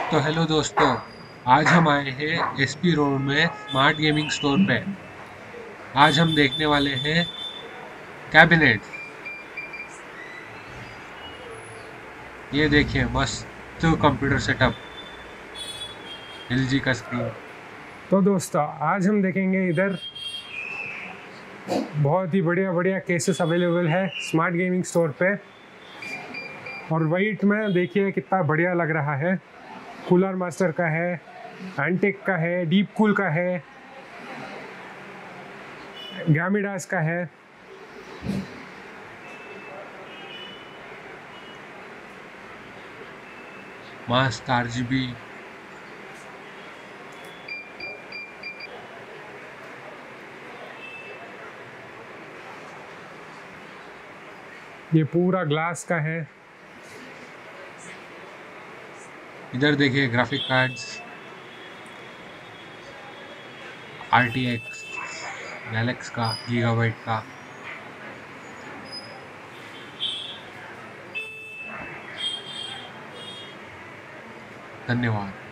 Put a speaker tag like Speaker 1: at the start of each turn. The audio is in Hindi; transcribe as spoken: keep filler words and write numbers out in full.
Speaker 1: तो हेलो दोस्तों, आज हम आए हैं एसपी रोड में स्मार्ट गेमिंग स्टोर पे। आज हम देखने वाले हैं कैबिनेट। ये देखिए, मस्त कंप्यूटर सेटअप, एलजी का स्क्रीन।
Speaker 2: तो दोस्तों आज हम देखेंगे इधर बहुत ही बढ़िया बढ़िया केसेस अवेलेबल है स्मार्ट गेमिंग स्टोर पे। और वाइट में देखिए कितना बढ़िया लग रहा है। कूलर मास्टर का है, एंटिक का है, डीप कूल का है, गैमिडास का है।
Speaker 1: मस्त आरजीबी।
Speaker 2: ये पूरा ग्लास का है।
Speaker 1: इधर देखिए ग्राफिक कार्ड्स, आरटीएक्स गैलेक्स का, गीगाबाइट का। धन्यवाद।